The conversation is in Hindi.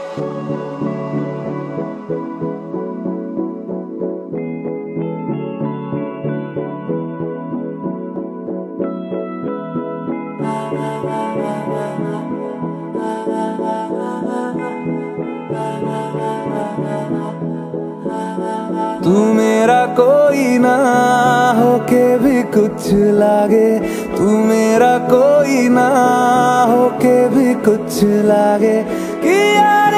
तू मेरा कोई ना होके भी कुछ लागे, तू मेरा कोई ना होके भी कुछ लागे कि यार